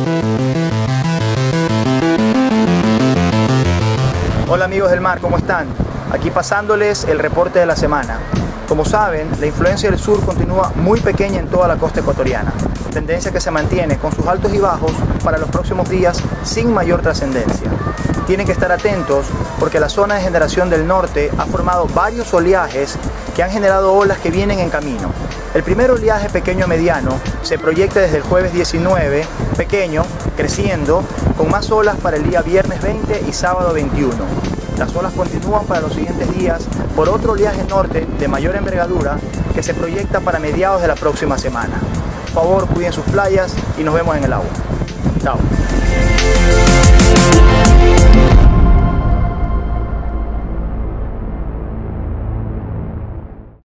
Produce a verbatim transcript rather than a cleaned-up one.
Hola amigos del mar, ¿cómo están? Aquí pasándoles el reporte de la semana. Como saben, la influencia del sur continúa muy pequeña en toda la costa ecuatoriana, tendencia que se mantiene con sus altos y bajos para los próximos días sin mayor trascendencia. Tienen que estar atentos porque la zona de generación del norte ha formado varios oleajes que han generado olas que vienen en camino. El primer oleaje pequeño-mediano se proyecta desde el jueves diecinueve, pequeño, creciendo, con más olas para el día viernes veinte y sábado veintiuno. Las olas continúan para los siguientes días por otro oleaje norte de mayor envergadura que se proyecta para mediados de la próxima semana. Por favor, cuiden sus playas y nos vemos en el agua. Chao.